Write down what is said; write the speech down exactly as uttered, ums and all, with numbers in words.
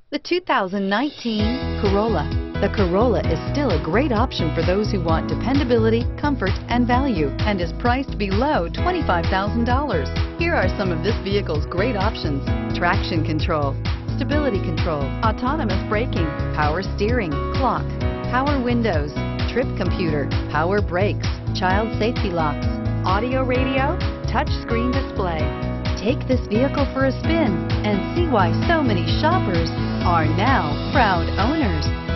The two thousand nineteen Corolla. The Corolla is still a great option for those who want dependability, comfort, and value, and is priced below twenty-five thousand dollars. Here are some of this vehicle's great options: traction control, stability control, autonomous braking, power steering, clock, power windows, trip computer, power brakes, child safety locks, audio radio, touch screen display. Take this vehicle for a spin and see why so many shoppers are now proud owners.